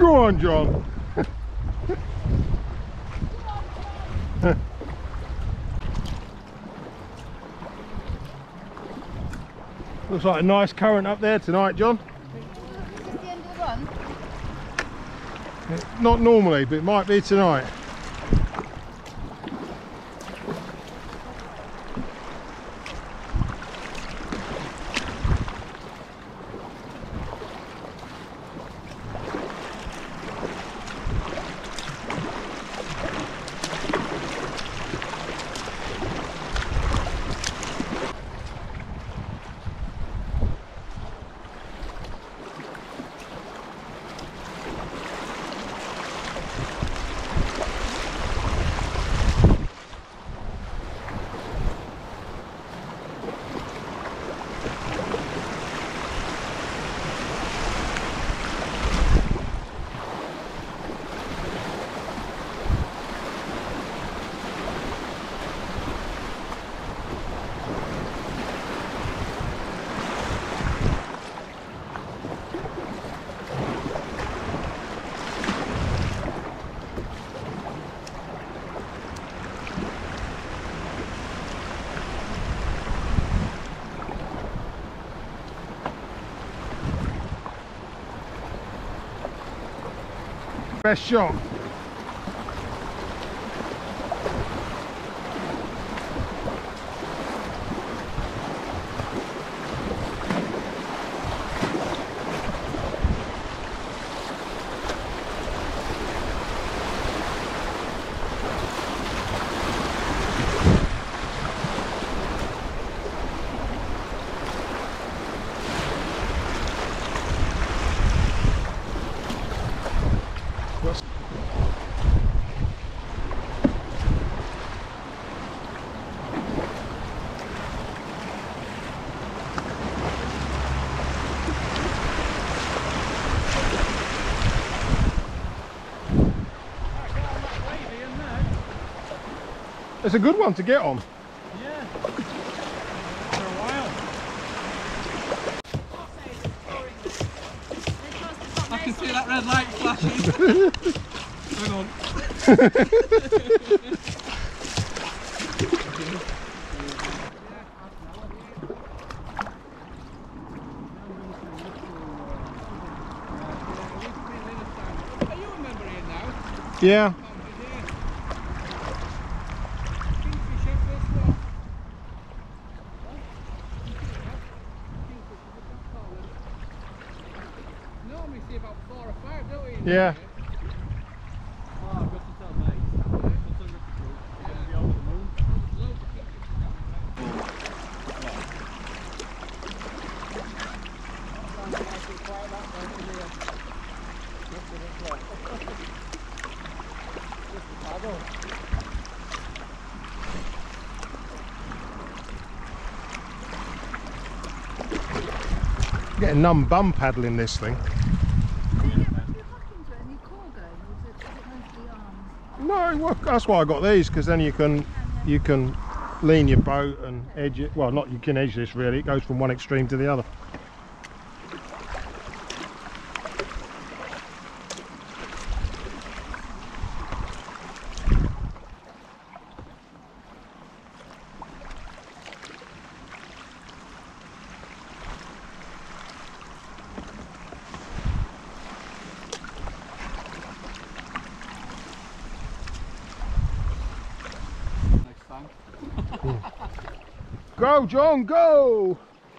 Go on, John. Looks like a nice current up there tonight, John. Is this the end of the run? Not normally, but it might be tonight. Best shot. It's a good one to get on. Yeah. For a while. I can see that red light flashing. Hang on. Are you a member here now? Yeah. About 4 or 5, don't we? Yeah. Oh, I've got to tell mate. Get a numb bum paddling this thing. No, well, that's why I got these, because then you can lean your boat and edge it. Well, not you can edge this really. It goes from one extreme to the other. Go, John, go!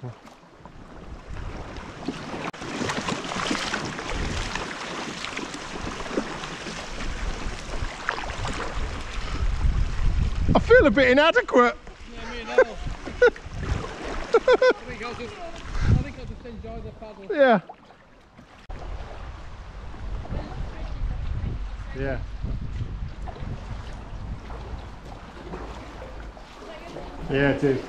I feel a bit inadequate. Yeah, me and all. I think I'll just enjoy the paddle. Yeah. Yeah. Yeah, it is.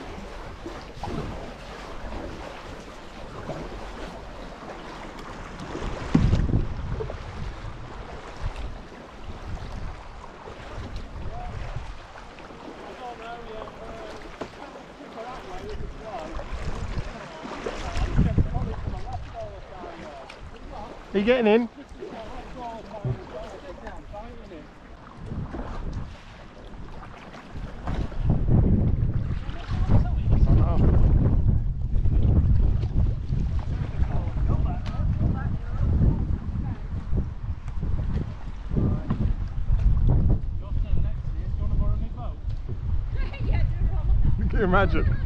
Are you getting in? Imagine.